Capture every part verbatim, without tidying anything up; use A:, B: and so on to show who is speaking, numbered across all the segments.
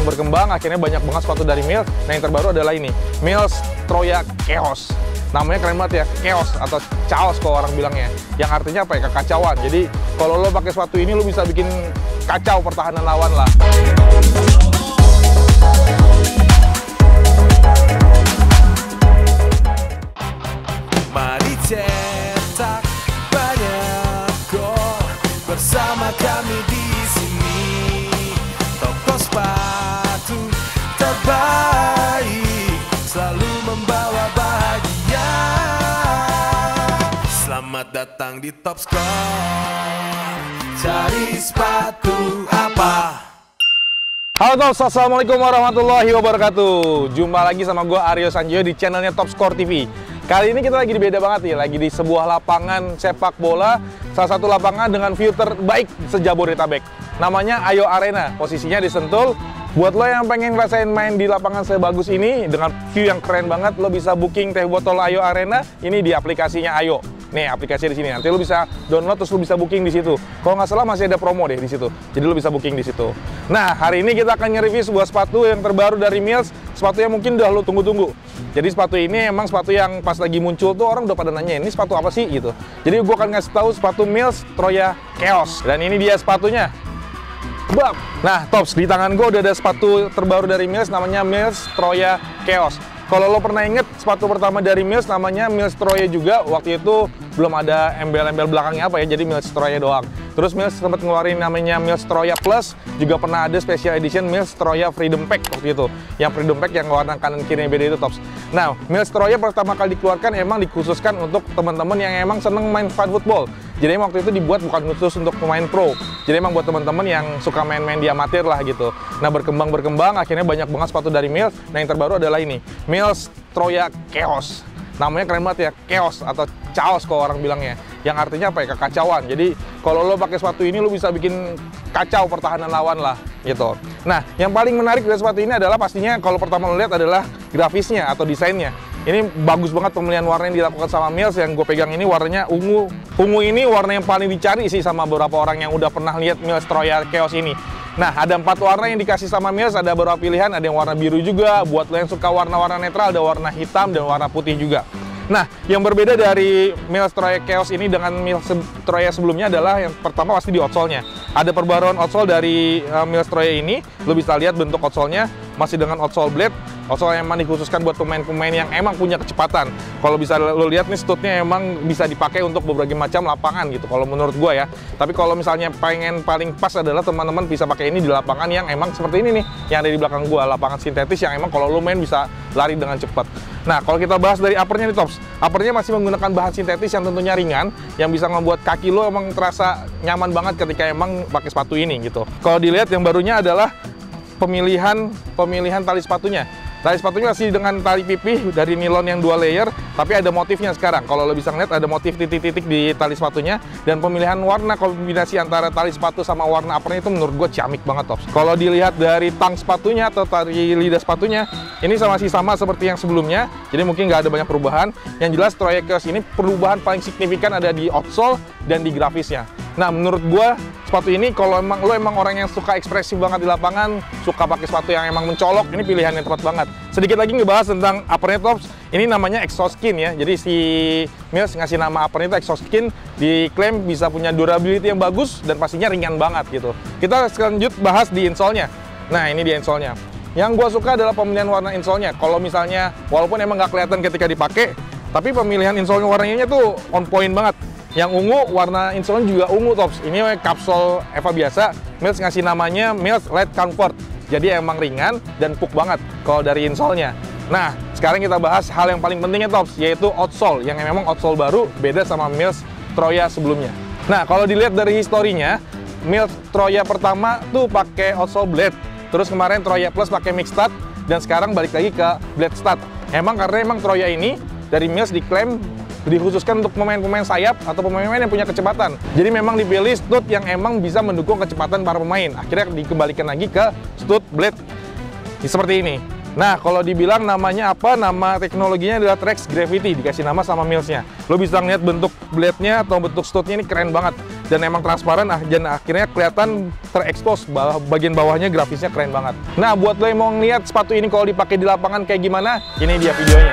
A: berkembang, akhirnya banyak banget sepatu dari Mills. Nah, yang terbaru adalah ini, Mills Troya Chaos. Namanya keren banget ya, Chaos atau Chaos kalau orang bilangnya. Yang artinya apa ya, kekacauan. Jadi kalau lo pakai sepatu ini, lo bisa bikin kacau pertahanan lawan lah.
B: Mari cetak banyak gol bersama kami di sini. Toko sepatu terbaik selalu membawa bahagia. Selamat datang di Top Score. Cari sepatu apa?
A: Halo Tops, assalamualaikum warahmatullahi wabarakatuh. Jumpa lagi sama gue Aryo Sanjoyo di channelnya Top Score T V. Kali ini kita lagi di beda banget nih, lagi di sebuah lapangan sepak bola, salah satu lapangan dengan view terbaik se-Jabodetabek. Namanya Ayo Arena, posisinya di Sentul. Buat lo yang pengen ngerasain main di lapangan sebagus ini, dengan view yang keren banget, lo bisa booking teh botol Ayo Arena, ini di aplikasinya Ayo. Nih, aplikasinya di sini. Nanti lo bisa download terus lo bisa booking di situ. Kalau nggak salah masih ada promo deh di situ. Jadi lo bisa booking di situ. Nah, hari ini kita akan nge-review sebuah sepatu yang terbaru dari Mills, sepatu yang mungkin udah lo tunggu-tunggu. Jadi sepatu ini emang sepatu yang pas lagi muncul tuh orang udah pada nanya, ini sepatu apa sih gitu. Jadi gue akan ngasih tahu sepatu Mills Troya Chaos. Dan ini dia sepatunya. Bam. Nah, Tops, di tangan gue udah ada sepatu terbaru dari Mills, namanya Mills Troya Chaos. Kalau lo pernah inget, sepatu pertama dari Mills namanya Mills Troya juga. Waktu itu belum ada embel-embel belakangnya apa ya, jadi Mills Troya doang. Terus Mills sempat ngeluarin namanya Mills Troya Plus, juga pernah ada special edition Mills Troya Freedom Pack waktu itu. Yang Freedom Pack yang warna kanan kirinya beda itu, Tops. Nah, Mills Troya pertama kali dikeluarkan emang dikhususkan untuk teman-teman yang emang seneng main fun football. Jadi emang waktu itu dibuat bukan khusus untuk pemain pro. Jadi emang buat teman-teman yang suka main-main di amatir lah gitu. Nah, berkembang-berkembang akhirnya banyak banget sepatu dari Mills. Nah, yang terbaru adalah ini, Mills Troya Chaos. Namanya keren banget ya, Chaos atau Chaos kalau orang bilangnya. Yang artinya apa ya, kekacauan. Jadi kalau lo pakai sepatu ini, lo bisa bikin kacau pertahanan lawan lah gitu. Nah, yang paling menarik dari sepatu ini adalah pastinya kalau pertama lo lihat adalah grafisnya atau desainnya. Ini bagus banget pemilihan warna yang dilakukan sama Mills. Yang gue pegang ini warnanya ungu. Ungu ini warna yang paling dicari sih sama beberapa orang yang udah pernah lihat Mills Troya Chaos ini. Nah, ada empat warna yang dikasih sama Mills, ada beberapa pilihan, ada yang warna biru juga. Buat lo yang suka warna-warna netral, ada warna hitam dan warna putih juga. Nah, yang berbeda dari Mills Troya Chaos ini dengan Mills Troya sebelumnya adalah yang pertama pasti di outsole-nya. Ada perbaruan outsole dari uh, Mills Troya ini. Lo bisa lihat bentuk outsole-nya masih dengan outsole blade. Outsole yang emang dikhususkan buat pemain-pemain yang emang punya kecepatan. Kalau bisa lo lihat nih, stutnya emang bisa dipakai untuk berbagai macam lapangan gitu, kalau menurut gue ya. Tapi kalau misalnya pengen paling pas adalah teman-teman bisa pakai ini di lapangan yang emang seperti ini nih, yang ada di belakang gue, lapangan sintetis yang emang kalau lo main bisa lari dengan cepat. Nah, kalau kita bahas dari uppernya nih, Tops. Uppernya masih menggunakan bahan sintetis yang tentunya ringan, yang bisa membuat kaki lo emang terasa nyaman banget ketika emang pakai sepatu ini gitu. Kalau dilihat yang barunya adalah pemilihan pemilihan tali sepatunya. Tali sepatunya masih dengan tali pipih dari nilon yang dua layer, tapi ada motifnya sekarang. Kalau lo bisa ngeliat ada motif titik-titik di tali sepatunya, dan pemilihan warna kombinasi antara tali sepatu sama warna uppernya itu menurut gue ciamik banget, Tops. Kalau dilihat dari tang sepatunya atau tali lidah sepatunya, ini sama masih sama seperti yang sebelumnya, jadi mungkin nggak ada banyak perubahan. Yang jelas Troya Chaos ini perubahan paling signifikan ada di outsole dan di grafisnya. Nah, menurut gue sepatu ini kalau emang lo emang orang yang suka ekspresif banget di lapangan, suka pakai sepatu yang emang mencolok, ini pilihan yang tepat banget. Sedikit lagi ngebahas tentang uppernya, Tops. Ini namanya Exoskin ya. Jadi si Mills ngasih nama uppernya itu Exoskin, diklaim bisa punya durability yang bagus dan pastinya ringan banget gitu. Kita lanjut bahas di insole-nya. Nah, ini di insole-nya. Yang gue suka adalah pemilihan warna insole-nya. Kalau misalnya walaupun emang nggak kelihatan ketika dipakai, tapi pemilihan insole-nya warnanya tuh on point banget. Yang ungu, warna insole juga ungu, Tops. Ini kapsul Eva biasa, Mills ngasih namanya Mills Light Comfort. Jadi emang ringan dan empuk banget kalau dari insole-nya. Nah, sekarang kita bahas hal yang paling pentingnya, Tops, yaitu outsole. Yang memang outsole baru, beda sama Mills Troya sebelumnya. Nah, kalau dilihat dari historinya, Mills Troya pertama tuh pakai outsole blade. Terus kemarin Troya Plus pakai mix stud, dan sekarang balik lagi ke blade stud. Emang karena emang Troya ini dari Mills diklaim dikhususkan untuk pemain-pemain sayap atau pemain-pemain yang punya kecepatan. Jadi memang dipilih stud yang emang bisa mendukung kecepatan para pemain. Akhirnya dikembalikan lagi ke stud blade seperti ini. Nah, kalau dibilang namanya apa, nama teknologinya adalah Trax Gravity, dikasih nama sama Mills-nya. Lo bisa ngeliat bentuk blade-nya atau bentuk studnya ini keren banget. dan emang transparan, ah, dan akhirnya kelihatan terekspos, bawah, bagian bawahnya grafisnya keren banget. Nah, buat lo yang mau ngeliat sepatu ini kalau dipakai di lapangan kayak gimana, ini dia videonya.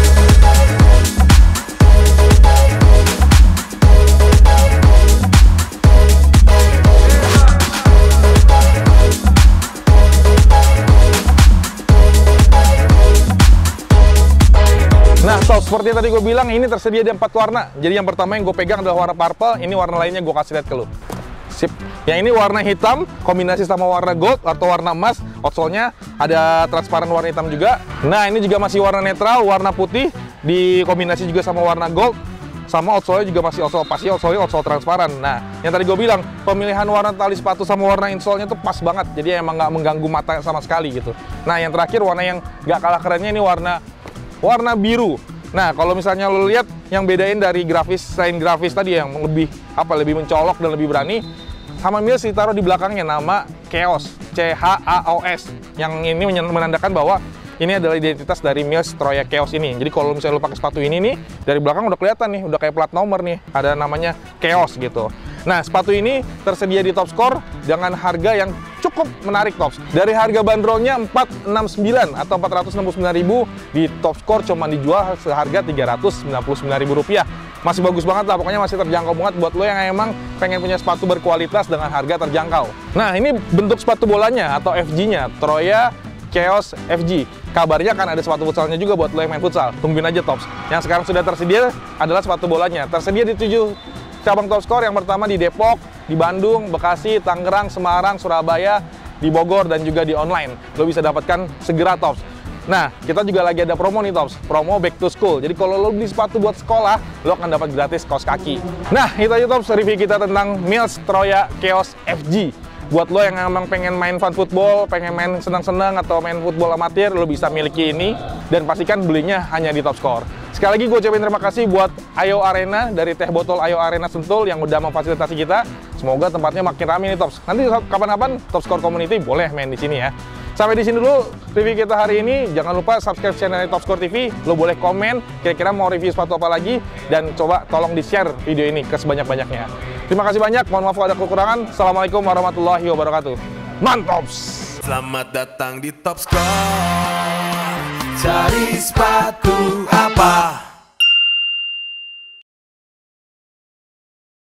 A: Nah, so, seperti tadi gue bilang, ini tersedia di empat warna. Jadi yang pertama yang gue pegang adalah warna purple, ini warna lainnya gue kasih lihat ke lo. Sip. Yang ini warna hitam, kombinasi sama warna gold atau warna emas, outsole-nya ada transparan warna hitam juga. Nah, ini juga masih warna netral, warna putih, dikombinasi juga sama warna gold, sama outsole-nya juga masih outsole, pasti outsole-nya outsole transparan. Nah, yang tadi gue bilang, pemilihan warna tali sepatu sama warna insole-nya tuh pas banget, jadi emang nggak mengganggu mata sama sekali gitu. Nah, yang terakhir warna yang nggak kalah kerennya ini warna warna biru. Nah, kalau misalnya lo lihat yang bedain dari grafis, selain grafis tadi yang lebih apa lebih mencolok dan lebih berani, sama Mills ditaruh di belakangnya nama Chaos, C H A O S, yang ini menandakan bahwa ini adalah identitas dari Mills Troya Chaos ini. Jadi kalau misalnya lo pakai sepatu ini nih, dari belakang udah kelihatan nih, udah kayak plat nomor nih, ada namanya Chaos gitu. Nah, sepatu ini tersedia di Topscore dengan harga yang cukup menarik, Tops. Dari harga bandrolnya empat ratus enam puluh sembilan atau empat ratus enam puluh sembilan ribu, di Topscore cuma dijual seharga tiga ratus sembilan puluh sembilan ribu rupiah. Masih bagus banget lah, pokoknya masih terjangkau banget buat lo yang emang pengen punya sepatu berkualitas dengan harga terjangkau. Nah, ini bentuk sepatu bolanya atau F G-nya, Troya Chaos F G. Kabarnya kan ada sepatu futsalnya juga buat lo yang main futsal. Tungguin aja, Tops. Yang sekarang sudah tersedia adalah sepatu bolanya. Tersedia di tujuh cabang Topscore, yang pertama di Depok, di Bandung, Bekasi, Tangerang, Semarang, Surabaya, di Bogor, dan juga di online. Lo bisa dapatkan segera, Tops. Nah, kita juga lagi ada promo nih, Tops. Promo back to school. Jadi kalau lo beli sepatu buat sekolah, lo akan dapat gratis kaos kaki. Nah, itu aja, Tops, review kita tentang Mills Troya Chaos F G. Buat lo yang emang pengen main fun football, pengen main senang-senang atau main football amatir, lo bisa miliki ini. Dan pastikan belinya hanya di Topscore. Sekali lagi gue ucapin terima kasih buat Ayo Arena dari Teh Botol Ayo Arena Sentul yang udah memfasilitasi kita. Semoga tempatnya makin ramai nih, Tops. Nanti kapan-kapan Topscore Community boleh main di sini ya. Sampai di sini dulu review kita hari ini. Jangan lupa subscribe channel Topscore T V. Lo boleh komen kira-kira mau review sepatu apa lagi, dan coba tolong di-share video ini ke sebanyak-banyaknya. Terima kasih banyak. Mohon maaf kalau ada kekurangan. Assalamualaikum warahmatullahi wabarakatuh. Mantops.
B: Selamat datang di Topscore. Cari sepatu apa?